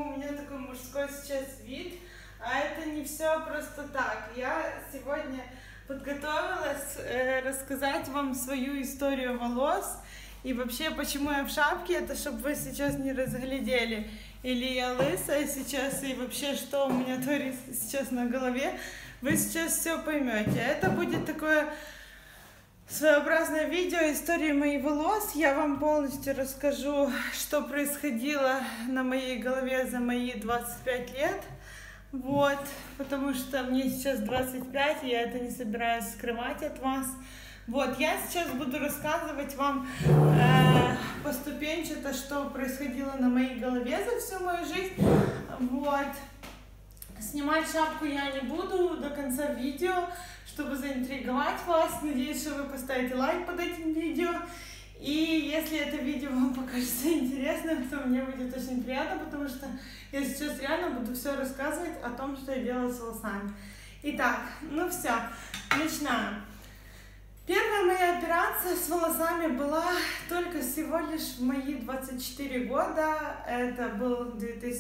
у меня такой мужской сейчас вид, а это не все просто так. Я сегодня подготовилась рассказать вам свою историю волос и вообще, почему я в шапке, это чтобы вы сейчас не разглядели, или я лысая сейчас, и вообще, что у меня творится сейчас на голове, вы сейчас все поймете. Это будет такое своеобразное видео истории моих волос. Я вам полностью расскажу, что происходило на моей голове за мои 25 лет. Вот, потому что мне сейчас 25, и я это не собираюсь скрывать от вас. Вот, я сейчас буду рассказывать вам поступенчато, что происходило на моей голове за всю мою жизнь. Вот. Снимать шапку я не буду до конца видео, чтобы заинтриговать вас. Надеюсь, что вы поставите лайк под этим видео. И если это видео вам покажется интересным, то мне будет очень приятно, потому что я сейчас реально буду все рассказывать о том, что я делала с волосами. Итак, ну все, начинаем. Первая моя операция с волосами была только всего лишь в мои 24 года. Это был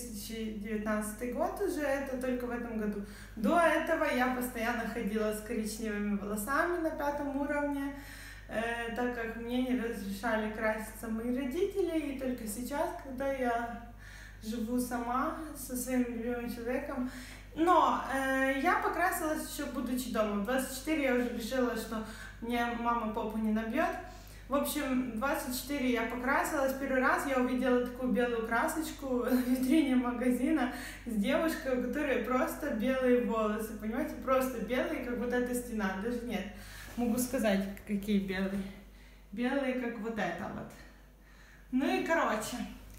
2019 год уже, это только в этом году. До этого я постоянно ходила с коричневыми волосами на 5 уровне, так как мне не разрешали краситься мои родители. И только сейчас, когда я живу сама со своим любимым человеком. Но я покрасилась еще будучи дома. В 24 я уже решила, что мне мама попу не набьет. В общем, 24 я покрасилась. Первый раз я увидела такую белую красочку в витрине магазина с девушкой, у которой просто белые волосы. Понимаете, просто белые, как вот эта стена. Даже нет, могу сказать, какие белые. Белые, как вот это вот. Ну и короче.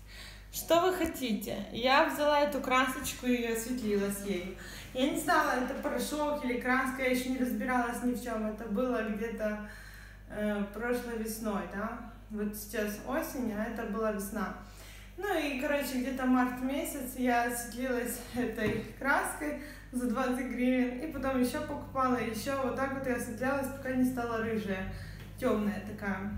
Что вы хотите? Я взяла эту красочку и осветлилась ею. Я не знала, это порошок или краска, я еще не разбиралась ни в чем. Это было где-то прошлой весной, да? Вот сейчас осень, а это была весна. Ну и, короче, где-то март месяц я осветлилась этой краской за 20 гривен. И потом еще покупала, еще вот так вот я осветлялась, пока не стала рыжая, темная такая.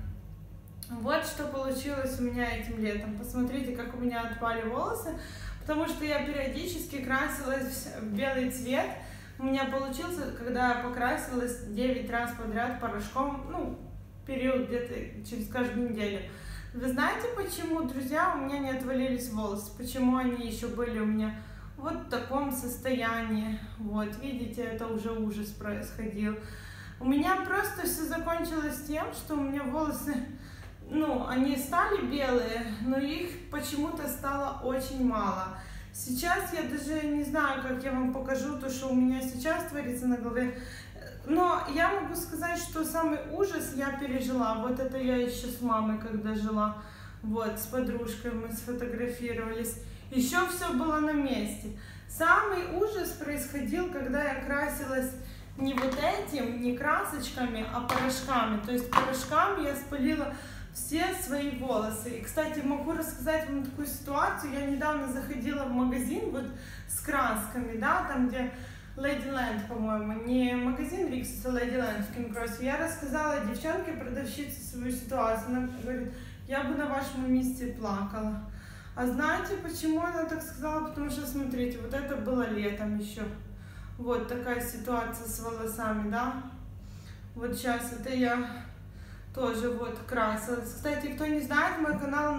Вот что получилось у меня этим летом. Посмотрите, как у меня отпали волосы, потому что я периодически красилась в белый цвет. У меня получился, когда я покрасилась 9 раз подряд порошком, ну, период где-то через каждую неделю. Вы знаете, почему, друзья, у меня не отвалились волосы? Почему они еще были у меня вот в таком состоянии? Вот, видите, это уже ужас происходил. У меня просто все закончилось тем, что у меня волосы... Ну, они стали белые, но их почему-то стало очень мало. Сейчас я даже не знаю, как я вам покажу то, что у меня сейчас творится на голове. Но я могу сказать, что самый ужас я пережила. Вот это я еще с мамой, когда жила. Вот, с подружкой мы сфотографировались. Еще все было на месте. Самый ужас происходил, когда я красилась не вот этим, не красочками, а порошками. То есть порошками я спалила все свои волосы. И, кстати, могу рассказать вам такую ситуацию. Я недавно заходила в магазин вот с красками, да, там где Ladyland, по-моему, не магазин Rixos, а Ladyland в Кинг-Кроссе. Я рассказала девчонке, продавщице, свою ситуацию. Она говорит, я бы на вашем месте плакала. А знаете, почему она так сказала? Потому что, смотрите, вот это было летом еще. Вот такая ситуация с волосами, да. Вот сейчас это я... тоже вот красилась. Кстати, кто не знает, мой канал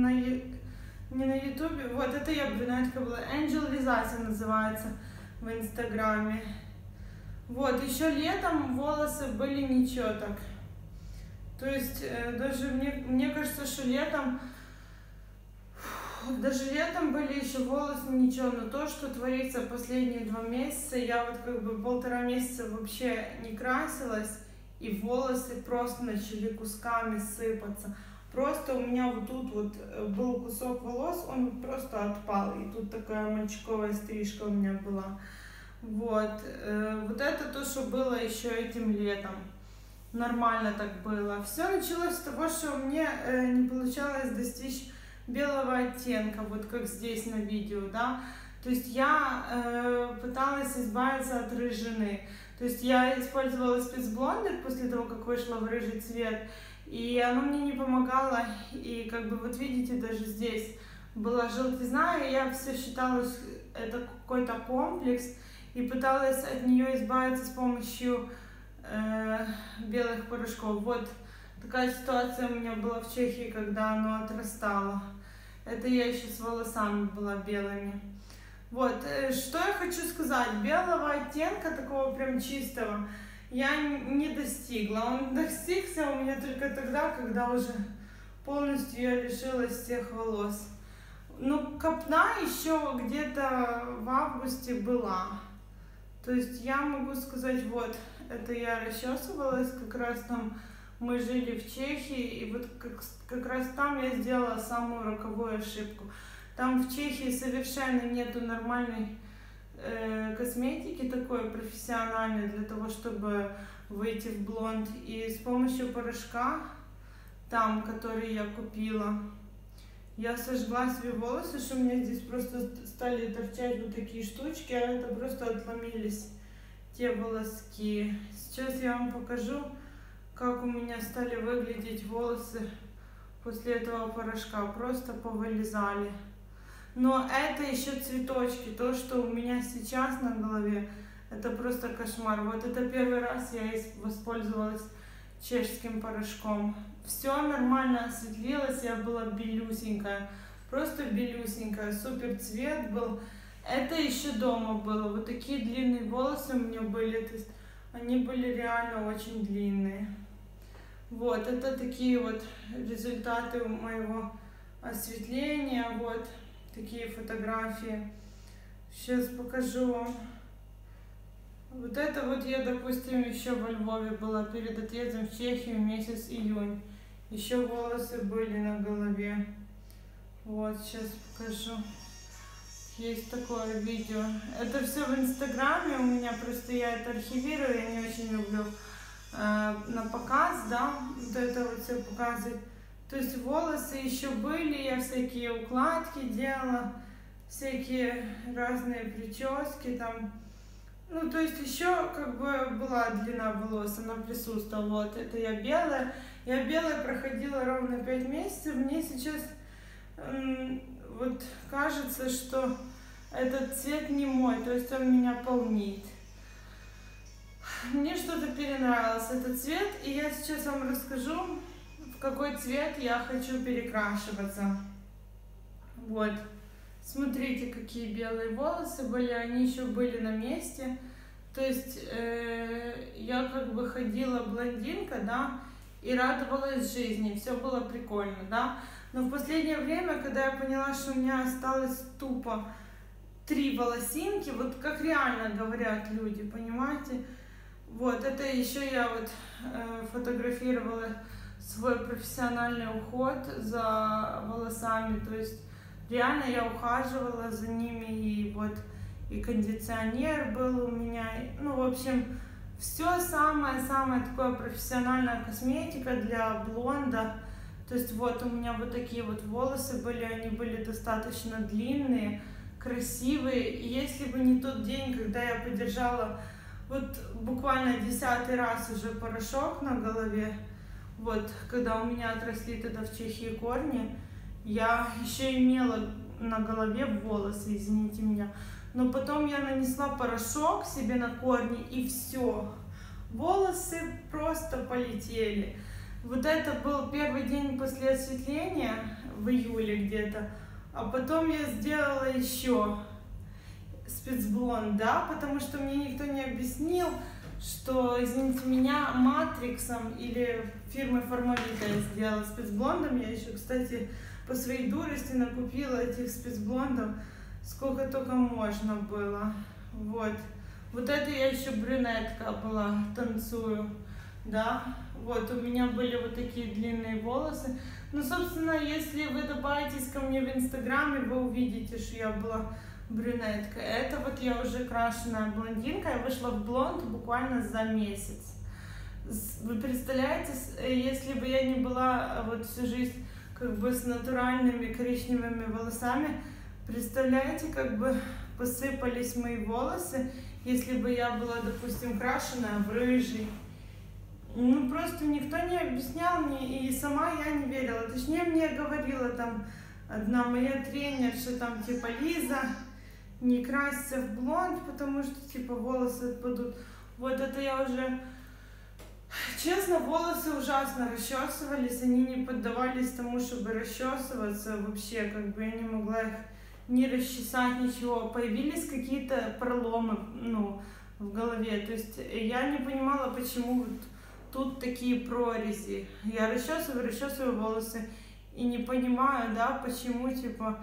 не на ютубе, вот это я брюнетка была, Angel Lizasi называется в инстаграме. Вот, еще летом волосы были ничего так. То есть, даже мне кажется, что летом, даже летом были еще волосы ничего, но то, что творится последние 2 месяца, я вот как бы 1,5 месяца вообще не красилась, и волосы просто начали кусками сыпаться. Просто у меня вот тут вот был кусок волос, он просто отпал. И тут такая мальчиковая стрижка у меня была. Вот. Вот это то, что было еще этим летом. Нормально так было. Все началось с того, что мне не получалось достичь белого оттенка, вот как здесь на видео, да. То есть я пыталась избавиться от рыжины. То есть я использовала спецблондер после того, как вышла в рыжий цвет, и оно мне не помогало. И как бы вот видите, даже здесь была желтизна, и я все считала, что это какой-то комплекс, и пыталась от нее избавиться с помощью белых порошков. Вот такая ситуация у меня была в Чехии, когда оно отрастало. Это я еще с волосами была белыми. Вот, что я хочу сказать. Белого оттенка, такого прям чистого, я не достигла. Он достигся у меня только тогда, когда уже полностью я лишилась всех волос. Ну, копна еще где-то в августе была. То есть я могу сказать, вот, это я расчесывалась, как раз там мы жили в Чехии, и вот как раз там я сделала самую роковую ошибку. Там в Чехии совершенно нету нормальной косметики такой профессиональной для того, чтобы выйти в блонд. И с помощью порошка, там, который я купила, я сожгла себе волосы, что у меня здесь просто стали торчать вот такие штучки, а это просто отломились те волоски. Сейчас я вам покажу, как у меня стали выглядеть волосы после этого порошка. Просто повылезали. Но это еще цветочки. То, что у меня сейчас на голове, это просто кошмар. Вот это первый раз я воспользовалась чешским порошком. Все нормально осветлилось, я была белюсенькая. Просто белюсенькая. Супер цвет был. Это еще дома было. Вот такие длинные волосы у меня были. То есть они были реально очень длинные. Вот, это такие вот результаты моего осветления. Вот такие фотографии. Сейчас покажу вам. Вот это вот я, допустим, еще во Львове была перед отъездом в Чехию, месяц июнь. Еще волосы были на голове. Вот, сейчас покажу. Есть такое видео. Это все в Инстаграме у меня, просто я это архивирую, я не очень люблю на показ, да, вот это вот все показывать. То есть волосы еще были, я всякие укладки делала, всякие разные прически там. Ну, то есть еще как бы была длина волос, она присутствовала. Вот, это я белая. Я белая проходила ровно 5 месяцев. Мне сейчас вот кажется, что этот цвет не мой, то есть он меня полнит. Мне что-то перенравилось этот цвет, и я сейчас вам расскажу, в какой цвет я хочу перекрашиваться. Вот. Смотрите, какие белые волосы были, они еще были на месте. То есть я как бы ходила блондинка, да, и радовалась жизни, все было прикольно, да. Но в последнее время, когда я поняла, что у меня осталось тупо 3 волосинки, вот как реально говорят люди, понимаете? Вот, это еще я вот фотографировала свой профессиональный уход за волосами, то есть реально я ухаживала за ними, и вот и кондиционер был у меня, ну, в общем, все самое-самое такое профессиональная косметика для блонда. То есть вот у меня вот такие вот волосы были, они были достаточно длинные, красивые. И если бы не тот день, когда я подержала вот буквально 10-й раз уже порошок на голове, вот, когда у меня отросли тогда в Чехии корни, я еще имела на голове волосы, извините меня. Но потом я нанесла порошок себе на корни, и все. Волосы просто полетели. Вот это был первый день после осветления, в июле где-то. А потом я сделала еще спецблонд, да, потому что мне никто не объяснил, что, извините меня, матриксом или фирмой Формовита я сделала спецблондом. Я еще, кстати, по своей дурости накупила этих спецблондов сколько только можно было. Вот. Вот это я еще брюнетка была, танцую, да. Вот, у меня были вот такие длинные волосы. Ну, собственно, если вы добавитесь ко мне в Инстаграме, вы увидите, что я была брюнетка. Это вот я уже крашеная блондинка, я вышла в блонд буквально за месяц. Вы представляете, если бы я не была вот всю жизнь как бы с натуральными коричневыми волосами, представляете, как бы посыпались мои волосы, если бы я была, допустим, крашеная в рыжий. Ну, просто никто не объяснял мне, и сама я не верила. Точнее, мне говорила там одна моя тренерша, там типа Лиза, не красься в блонд, потому что типа волосы отпадут. Вот это я уже, честно, волосы ужасно расчесывались, они не поддавались тому, чтобы расчесываться вообще, как бы я не могла их не расчесать, ничего. Появились какие-то проломы, ну, в голове, то есть я не понимала, почему вот тут такие прорези. Я расчесываю волосы и не понимаю, да, почему, типа,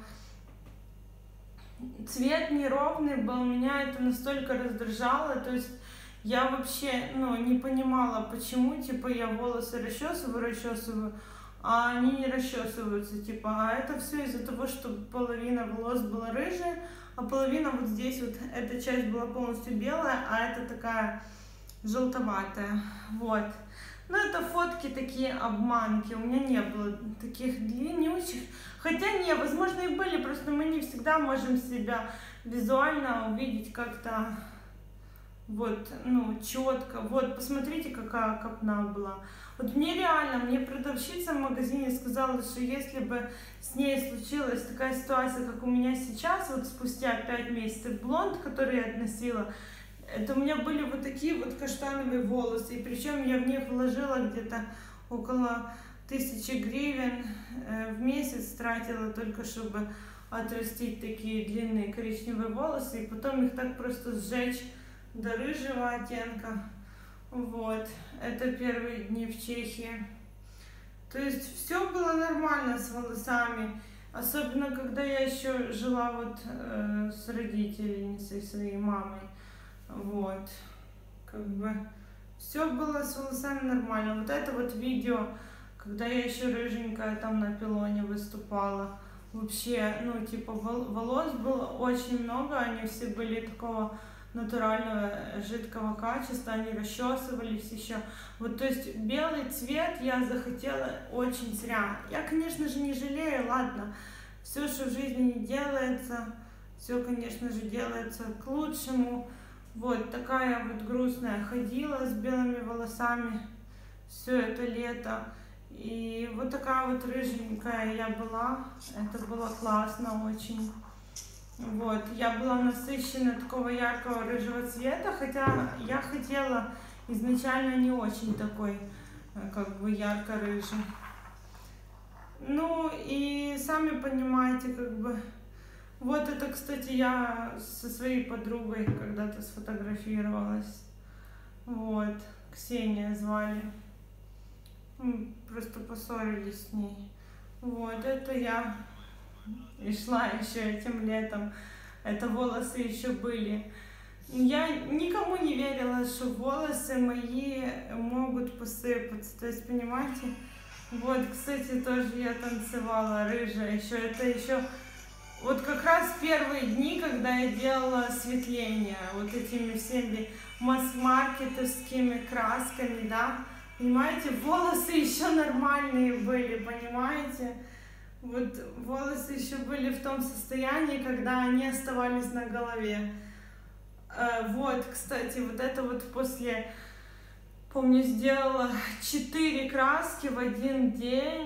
цвет неровный был, меня это настолько раздражало, то есть я вообще, ну, не понимала, почему, типа, я волосы расчесываю, а они не расчесываются, типа, а это все из-за того, что половина волос была рыжая, а половина вот здесь вот, эта часть была полностью белая, а это такая желтоватая, вот. Но это фотки такие обманки, у меня не было таких длиннющих, хотя не, возможно и были, просто мы не всегда можем себя визуально увидеть как-то, вот, ну, четко, вот, посмотрите, какая копна была. Вот мне реально, мне продавщица в магазине сказала, что если бы с ней случилась такая ситуация, как у меня сейчас, вот спустя 5 месяцев, блонд, который я относила, это у меня были вот такие вот каштановые волосы, и причем я в них вложила где-то около 1000 гривен в месяц, тратила только, чтобы отрастить такие длинные коричневые волосы, и потом их так просто сжечь до рыжего оттенка. Вот, это первые дни в Чехии. То есть все было нормально с волосами, особенно когда я еще жила вот с родителями, со своей мамой. Вот, как бы все было с волосами нормально. Вот это вот видео, когда я еще рыженькая там на пилоне выступала, вообще, ну, типа, волос было очень много, они все были такого натурального жидкого качества, они расчесывались еще. Вот, то есть белый цвет я захотела очень зря. Я, конечно же, не жалею, ладно, все, что в жизни не делается, все, конечно же, делается к лучшему. Вот такая вот грустная ходила с белыми волосами все это лето. И вот такая вот рыженькая я была. Это было классно очень. Вот, я была насыщена такого яркого рыжего цвета, хотя я хотела изначально не очень такой, как бы, ярко-рыжий. Ну и сами понимаете, как бы, вот это, кстати, я со своей подругой когда-то сфотографировалась. Вот, Ксения звали. Мы просто поссорились с ней. Вот, это я и шла еще этим летом. Это волосы еще были. Я никому не верила, что волосы мои могут посыпаться. То есть, понимаете? Вот, кстати, тоже я танцевала рыжая. Это еще вот как раз первые дни, когда я делала осветление вот этими всеми масс-маркетовскими красками, да. Понимаете, волосы еще нормальные были, понимаете? Вот волосы еще были в том состоянии, когда они оставались на голове. Вот, кстати, вот это вот после, помню, сделала 4 краски в один день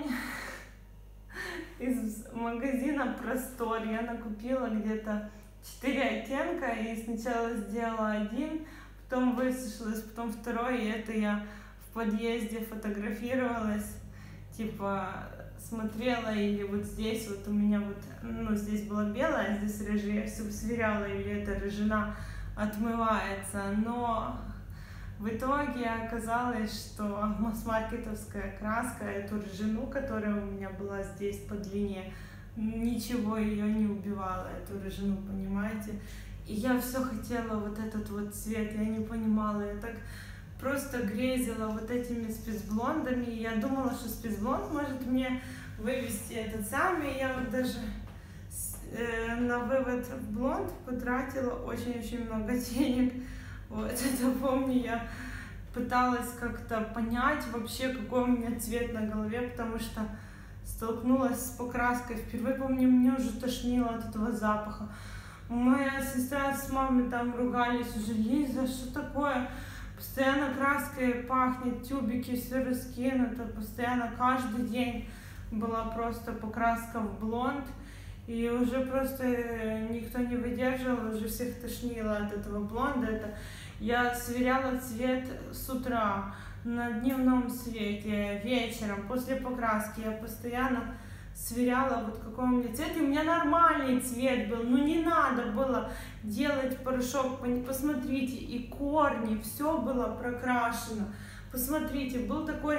из магазина Простор. Я накупила где-то 4 оттенка и сначала сделала один, потом высушилась, потом второй, и это я в подъезде фотографировалась, типа смотрела, или вот здесь вот у меня вот, ну, здесь была белая, а здесь рыжая, я все сверяла, или эта рыжина отмывается, но в итоге оказалось, что масс-маркетовская краска, эту рыжину, которая у меня была здесь по длине, ничего ее не убивало, эту рыжину, понимаете? И я все хотела вот этот вот цвет, я не понимала, я так просто грезила вот этими спецблондами, и я думала, что спецблонд может мне вывести этот самый, я вот даже на вывод в блонд потратила очень-очень много денег. Вот, это помню, я пыталась как-то понять вообще, какой у меня цвет на голове, потому что столкнулась с покраской впервые, помню, мне уже тошнило от этого запаха. Моя сестра с мамой там ругались уже: Лиза, что такое? Постоянно краской пахнет, тюбики все раскинуто, постоянно каждый день была просто покраска в блонд. И уже просто никто не выдерживал, уже всех тошнило от этого блонда. Я сверяла цвет с утра, на дневном свете, вечером, после покраски. Я постоянно сверяла, вот какой у меня цвет. И у меня нормальный цвет был. Ну не надо было делать порошок. Посмотрите, и корни, все было прокрашено. Посмотрите, был такой,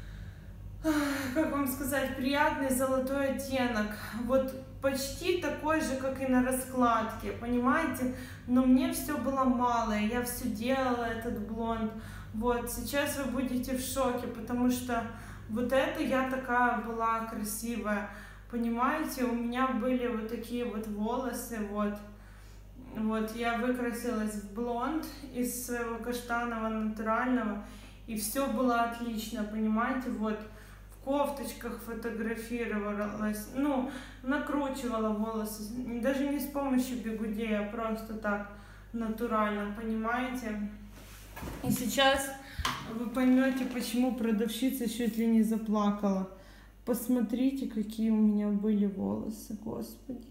как вам сказать, приятный золотой оттенок. Вот почти такой же, как и на раскладке, понимаете? Но мне все было мало, я все делала, этот блонд. Вот, сейчас вы будете в шоке, потому что вот это я такая была красивая, понимаете? У меня были вот такие вот волосы, вот. Вот, я выкрасилась в блонд из своего каштанового натурального, и все было отлично, понимаете? Вот, в кофточках фотографировалась, ну, накручивала волосы, даже не с помощью бигудей, а просто так, натурально, понимаете? И сейчас вы поймете, почему продавщица чуть ли не заплакала. Посмотрите, какие у меня были волосы, господи.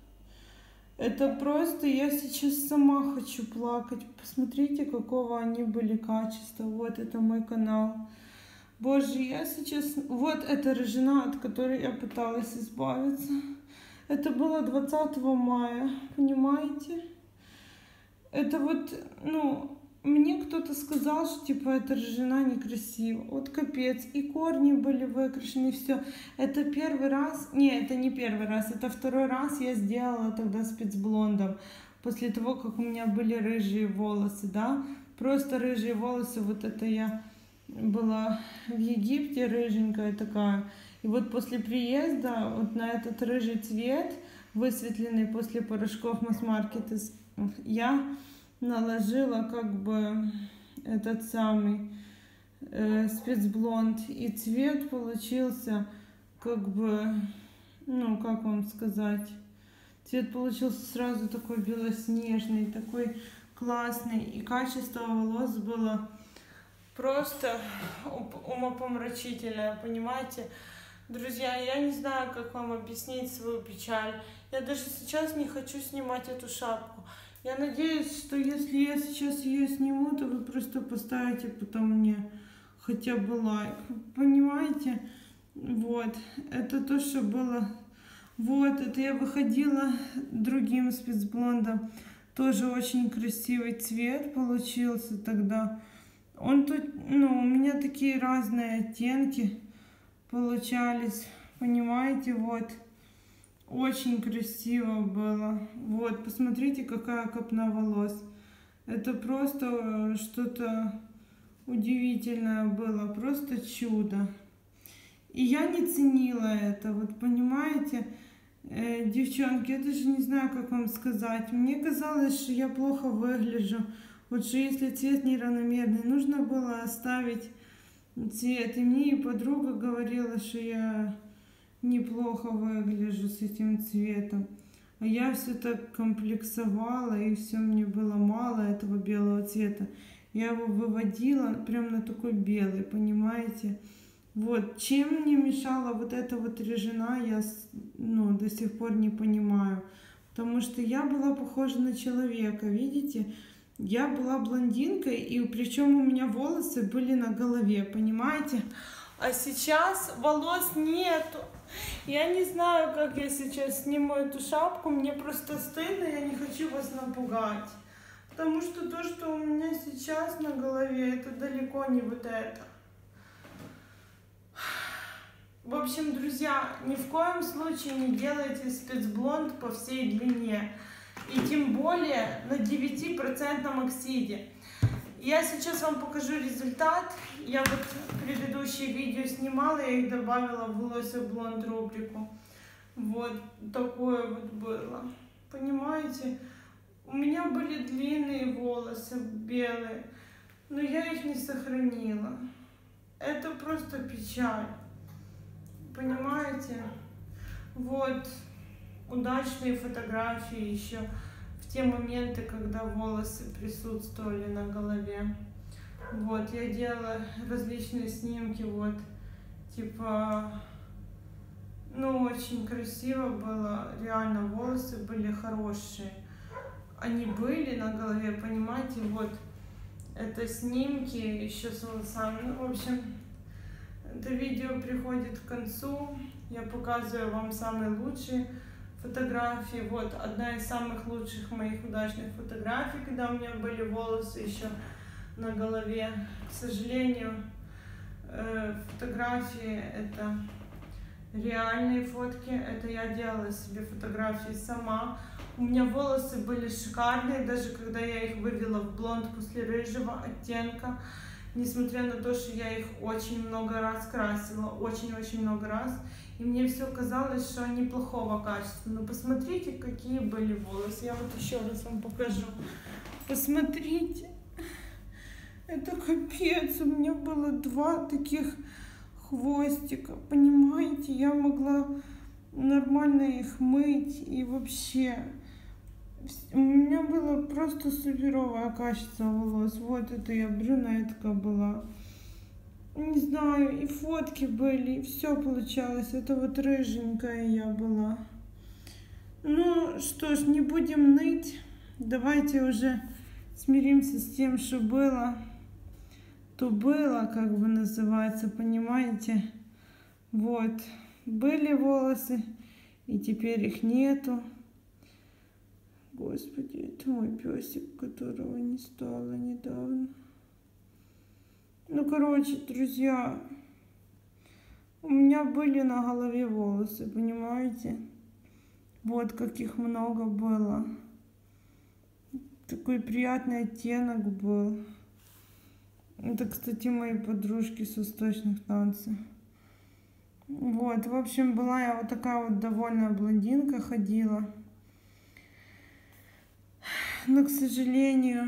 Это просто, я сейчас сама хочу плакать. Посмотрите, какого они были качества. Вот это мой канал. Боже, я сейчас... Вот эта рыжина, от которой я пыталась избавиться. Это было 20 мая, понимаете? Это вот, ну... Мне кто-то сказал, что типа эта рыжина некрасива. Вот капец. И корни были выкрашены, и все. Это первый раз. Не, это не первый раз. Это второй раз я сделала тогда спецблондом. После того, как у меня были рыжие волосы, да. Просто рыжие волосы. Вот это я была в Египте, рыженькая такая. И вот после приезда вот на этот рыжий цвет, высветленный после порошков масс-маркет, я наложила как бы этот самый спецблонд, и цвет получился как бы, ну как вам сказать, цвет получился сразу такой белоснежный, такой классный, и качество волос было просто умопомрачительное, понимаете? Друзья, я не знаю, как вам объяснить свою печаль. Я даже сейчас не хочу снимать эту шапку. Я надеюсь, что если я сейчас ее сниму, то вы просто поставите потом мне хотя бы лайк. Понимаете? Вот. Это то, что было. Вот. Это я выходила другим спецблондом. Тоже очень красивый цвет получился тогда. Он тут, ну, у меня такие разные оттенки получались. Понимаете? Вот. Очень красиво было. Вот, посмотрите, какая копна волос. Это просто что-то удивительное было. Просто чудо. И я не ценила это. Вот, понимаете, девчонки, я даже не знаю, как вам сказать. Мне казалось, что я плохо выгляжу. Вот что если цвет неравномерный, нужно было оставить цвет. И мне и подруга говорила, что я неплохо выгляжу с этим цветом. А я все так комплексовала, и все мне было мало этого белого цвета. Я его выводила прям на такой белый, понимаете? Вот, чем мне мешала вот эта вот рыжина, я, ну, до сих пор не понимаю. Потому что я была похожа на человека, видите? Я была блондинкой, и причем у меня волосы были на голове, понимаете? А сейчас волос нету. Я не знаю, как я сейчас сниму эту шапку. Мне просто стыдно, я не хочу вас напугать. Потому что то, что у меня сейчас на голове, это далеко не вот это. В общем, друзья, ни в коем случае не делайте спецблонд по всей длине. И тем более на 9% оксиде. Я сейчас вам покажу результат. Я вот предыдущие видео снимала, я их добавила в Волосы Блонд рубрику. Вот такое вот было. Понимаете? У меня были длинные волосы, белые, но я их не сохранила. Это просто печаль. Понимаете? Вот удачные фотографии еще в те моменты, когда волосы присутствовали на голове. Вот, я делала различные снимки, вот, типа Ну, очень красиво было, реально волосы были хорошие. Они были на голове, понимаете, вот это снимки еще с волосами. Ну, в общем, это видео приходит к концу. Я показываю вам самые лучшие фотографии. Вот одна из самых лучших моих удачных фотографий, когда у меня были волосы еще на голове. К сожалению, фотографии это реальные фотки. Это я делала себе фотографии сама. У меня волосы были шикарные, даже когда я их вывела в блонд после рыжего оттенка. Несмотря на то, что я их очень много раз красила, очень-очень много раз. И мне все казалось, что они плохого качества. Но посмотрите, какие были волосы. Я вот еще раз вам покажу. Посмотрите. Это капец. У меня было 2 таких хвостика. Понимаете, я могла нормально их мыть. И вообще, у меня было просто суперовое качество волос. Вот это я брюнетка была. Не знаю, и фотки были, и все получалось. Это вот рыженькая я была. Ну что ж, не будем ныть. Давайте уже смиримся с тем, что было. То было, как бы называется, понимаете? Вот, были волосы, и теперь их нету. Господи, это мой песик, которого не стало недавно. Ну, короче, друзья, у меня были на голове волосы, понимаете? Вот как их много было. Такой приятный оттенок был. Это, кстати, мои подружки с восточных танцев. Вот, в общем, была я вот такая вот довольная блондинка, ходила. Но, к сожалению,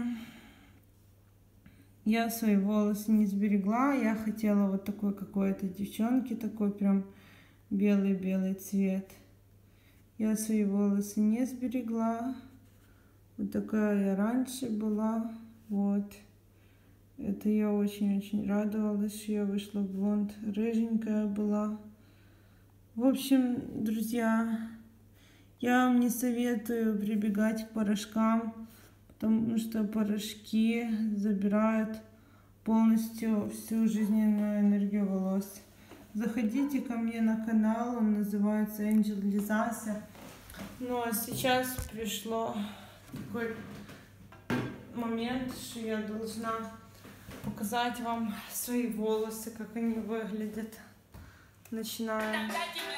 я свои волосы не сберегла. Я хотела вот такой какой-то девчонки, такой прям белый-белый цвет. Я свои волосы не сберегла. Вот такая я раньше была. Вот. Это я очень-очень радовалась, что я вышла в блонд. Рыженькая была. В общем, друзья, я вам не советую прибегать к порошкам, потому что порошки забирают полностью всю жизненную энергию волос. Заходите ко мне на канал, он называется Angel Lizassia. Ну а сейчас пришло такой момент, что я должна показать вам свои волосы, как они выглядят. Начинаем.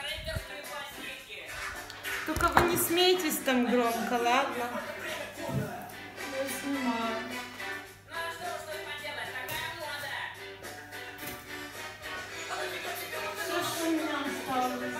Только вы не смейтесь там громко, ладно? Я снимаю. Все, что у меня осталось.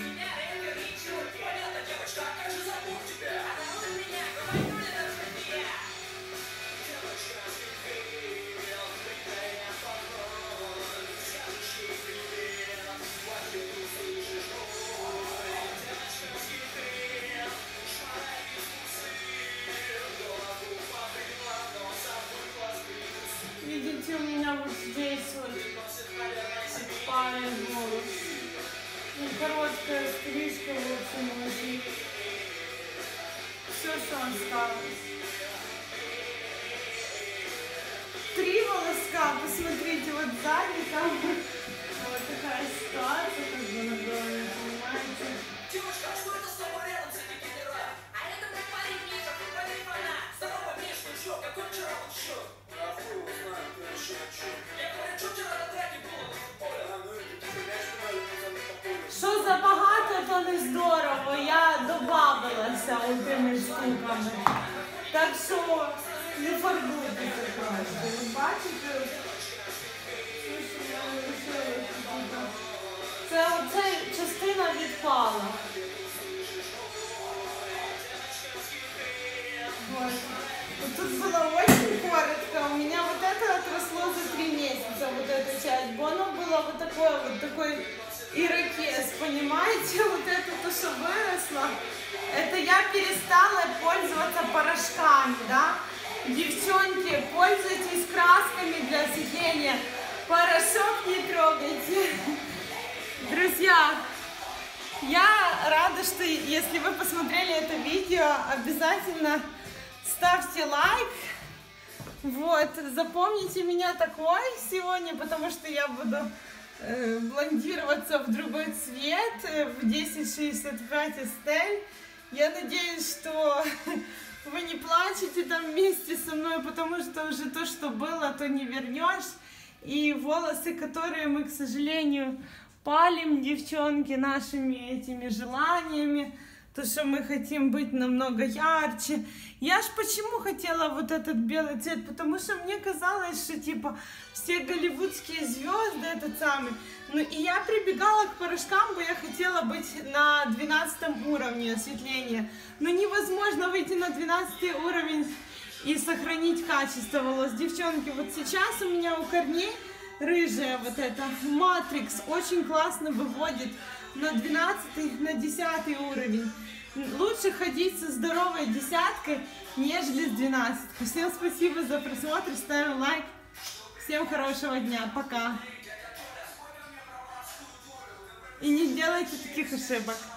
Видите, у меня вот здесь вот пара волос. Ну, короткая стрижка, в общем, очень. Все, что осталось. 3 волоска, посмотрите, вот сзади там вот такая ситуация, как бы на голове, понимаете? Девушка, что это с тобой рядом с этим генералом? А это мой парень Миша, футбольный фанат. Здорово, Миш, ну чё, какой вчера был счет? А хуй его знает, кто еще чё. Я говорю, что вчера на треке было на футболе? А, ну это типа мяч пинали, мы там по полю. Що забагато, то не здорово, я добавилася тими штуками. Так що не фарбуйтеся краще. Ви бачите? Це оця частина відпала. Вот. Вот тут было очень коротко. У меня вот это отросло за 3 месяца, вот эта часть. Бо оно было вот такой ирокез, понимаете? Вот это то, что выросло. Это я перестала пользоваться порошками, да? Девчонки, пользуйтесь красками для осветления. Порошок не трогайте. Друзья, Я рада, что если вы посмотрели это видео, обязательно ставьте лайк. Вот, запомните меня такой сегодня, потому что я буду блондироваться в другой цвет, в 1065 Estelle. Я надеюсь, что вы не плачете там вместе со мной, потому что уже то, что было, то не вернешь. И волосы, которые мы, к сожалению, палим, девчонки, нашими этими желаниями, то, что мы хотим быть намного ярче. Я ж почему хотела вот этот белый цвет? Потому что мне казалось, что типа все голливудские звезды этот самый. Ну и я прибегала к порошкам, бо я хотела быть на 12 уровне осветления. Но невозможно выйти на 12 уровень и сохранить качество волос. Девчонки, вот сейчас у меня у корней рыжая вот эта матрикс очень классно выводит на 12, на 10 уровень. Лучше ходить со здоровой десяткой, нежели с 12. Всем спасибо за просмотр, ставим лайк. Всем хорошего дня, пока. И не делайте таких ошибок.